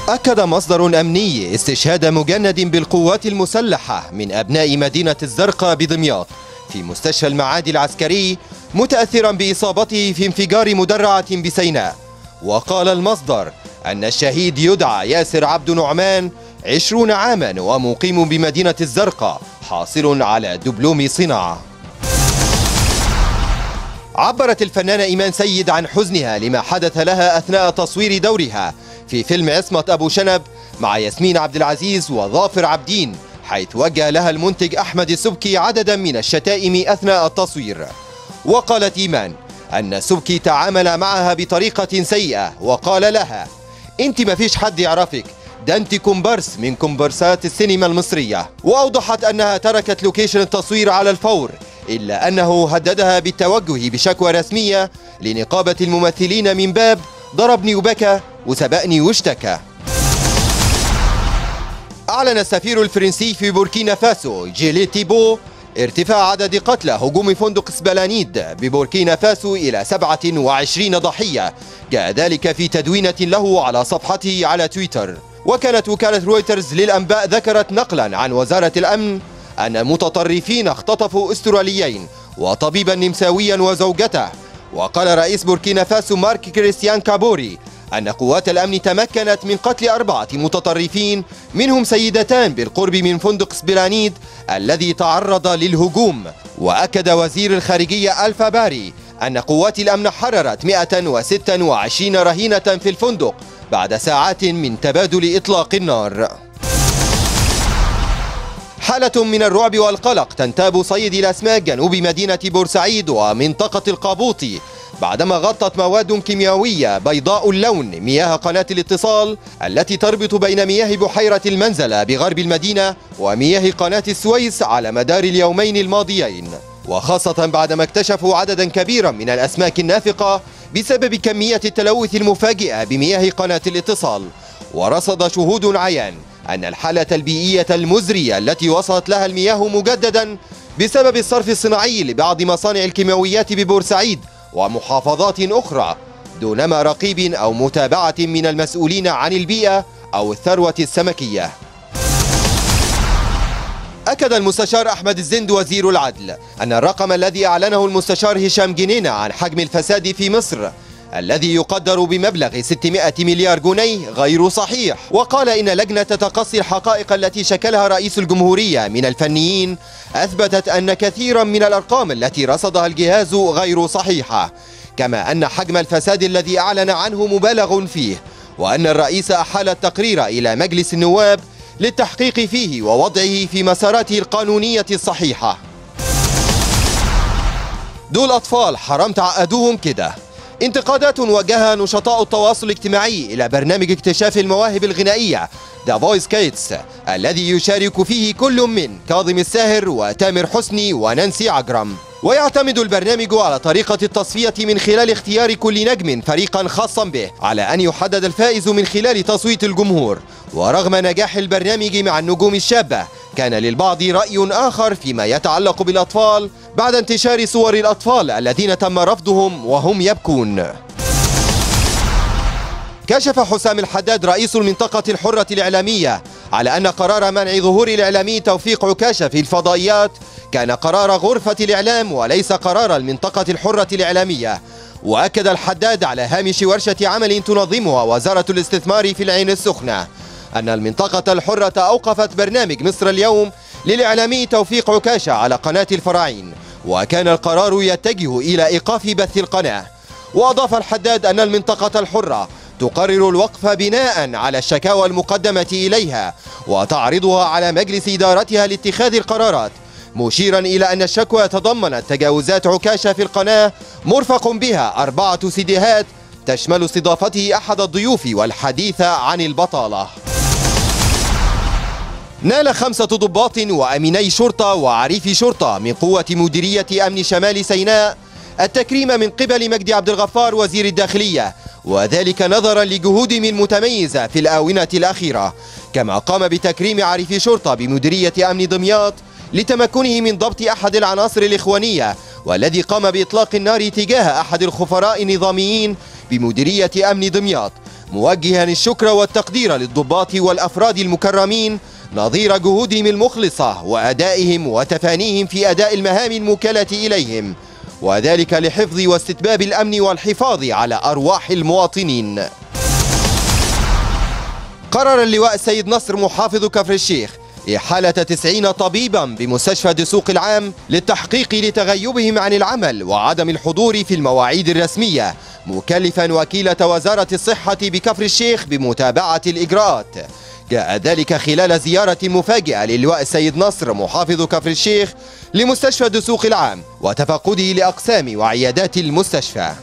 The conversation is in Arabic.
أكد مصدر أمني استشهاد مجند بالقوات المسلحة من أبناء مدينة الزرقاء بدمياط في مستشفى المعادي العسكري، متأثرا بإصابته في انفجار مدرعة بسيناء. وقال المصدر أن الشهيد يدعى ياسر عبد نعمان 20 عاما ومقيم بمدينة الزرقاء، حاصل على دبلوم صناعة. عبرت الفنانة إيمان سيد عن حزنها لما حدث لها أثناء تصوير دورها في فيلم عصمة أبو شنب مع ياسمين عبد العزيز وظافر عابدين، حيث وجه لها المنتج أحمد السبكي عددا من الشتائم أثناء التصوير. وقالت إيمان أن السبكي تعامل معها بطريقة سيئة وقال لها: أنت ما فيش حد يعرفك، ده أنت كومبارس من كومبارسات السينما المصرية. وأوضحت أنها تركت لوكيشن التصوير على الفور، إلا أنه هددها بالتوجه بشكوى رسمية لنقابة الممثلين من باب ضربني وبكى وسبقني واشتكى. أعلن السفير الفرنسي في بوركينا فاسو جيلي تيبو ارتفاع عدد قتلى هجوم فندق سبلانيد ببوركينا فاسو إلى 27 ضحية، جاء ذلك في تدوينة له على صفحته على تويتر. وكانت وكالة رويترز للأنباء ذكرت نقلا عن وزارة الأمن أن متطرفين اختطفوا أستراليين وطبيبا نمساويا وزوجته. وقال رئيس بوركينا فاسو مارك كريستيان كابوري أن قوات الأمن تمكنت من قتل 4 متطرفين، منهم سيدتان بالقرب من فندق سبلانيد الذي تعرض للهجوم. وأكد وزير الخارجية ألفا باري أن قوات الأمن حررت 126 رهينة في الفندق بعد ساعات من تبادل إطلاق النار. حالة من الرعب والقلق تنتاب صيد الأسماك جنوب مدينة بورسعيد ومنطقة القابوطي بعدما غطت مواد كيميائية بيضاء اللون مياه قناة الاتصال التي تربط بين مياه بحيرة المنزلة بغرب المدينة ومياه قناة السويس على مدار اليومين الماضيين، وخاصة بعدما اكتشفوا عددا كبيرا من الأسماك النافقة بسبب كمية التلوث المفاجئة بمياه قناة الاتصال. ورصد شهود عيان أن الحالة البيئية المزرية التي وصلت لها المياه مجددا بسبب الصرف الصناعي لبعض مصانع الكيماويات ببورسعيد ومحافظات أخرى دون رقيب أو متابعة من المسؤولين عن البيئة أو الثروة السمكية. أكد المستشار أحمد الزند وزير العدل أن الرقم الذي أعلنه المستشار هشام جنينة عن حجم الفساد في مصر الذي يقدر بمبلغ 600 مليار جنيه غير صحيح. وقال إن لجنة تقصي الحقائق التي شكلها رئيس الجمهورية من الفنيين أثبتت أن كثيرا من الأرقام التي رصدها الجهاز غير صحيحة، كما أن حجم الفساد الذي أعلن عنه مبالغ فيه، وأن الرئيس أحال التقرير إلى مجلس النواب للتحقيق فيه ووضعه في مساراته القانونية الصحيحة. دول أطفال حرام تعقدوهم كده. انتقادات وجهها نشطاء التواصل الاجتماعي إلى برنامج اكتشاف المواهب الغنائية ذا فويس كيدز الذي يشارك فيه كل من كاظم الساهر وتامر حسني ونانسي عجرم. ويعتمد البرنامج على طريقة التصفية من خلال اختيار كل نجم فريقا خاصا به، على أن يحدد الفائز من خلال تصويت الجمهور. ورغم نجاح البرنامج مع النجوم الشابة، كان للبعض رأي آخر فيما يتعلق بالأطفال بعد انتشار صور الأطفال الذين تم رفضهم وهم يبكون. كشف حسام الحداد رئيس المنطقة الحرة الإعلامية على أن قرار منع ظهور الإعلامي توفيق عكاشة في الفضائيات كان قرار غرفة الإعلام وليس قرار المنطقة الحرة الإعلامية. وأكد الحداد على هامش ورشة عمل تنظمها وزارة الاستثمار في العين السخنة أن المنطقة الحرة أوقفت برنامج مصر اليوم للإعلامي توفيق عكاشة على قناة الفراعين، وكان القرار يتجه إلى إيقاف بث القناة. وأضاف الحداد أن المنطقة الحرة تقرر الوقف بناء على الشكاوى المقدمة إليها وتعرضها على مجلس إدارتها لاتخاذ القرارات، مشيرا إلى أن الشكوى تضمنت تجاوزات عكاشة في القناة مرفق بها 4 سيديهات تشمل استضافته أحد الضيوف والحديث عن البطالة. نال 5 ضباط وأميني شرطة وعريف شرطة من قوة مديرية أمن شمال سيناء التكريم من قبل مجدي عبد الغفار وزير الداخلية، وذلك نظرا لجهودهم المتميزة في الآونة الأخيرة. كما قام بتكريم عريف شرطة بمديرية أمن دمياط لتمكنه من ضبط أحد العناصر الإخوانية والذي قام بإطلاق النار تجاه أحد الخفراء النظاميين بمديرية أمن دمياط، موجها الشكر والتقدير للضباط والأفراد المكرمين نظير جهودهم المخلصة وأدائهم وتفانيهم في أداء المهام الموكلة إليهم، وذلك لحفظ واستتباب الأمن والحفاظ على أرواح المواطنين. قرر اللواء السيد نصر محافظ كفر الشيخ إحالة 90 طبيبا بمستشفى دسوق العام للتحقيق لتغيبهم عن العمل وعدم الحضور في المواعيد الرسمية، مكلفا وكيلة وزارة الصحة بكفر الشيخ بمتابعة الإجراءات. جاء ذلك خلال زيارة مفاجئة للواء السيد نصر محافظ كفر الشيخ لمستشفى دسوق العام وتفقده لأقسام وعيادات المستشفى.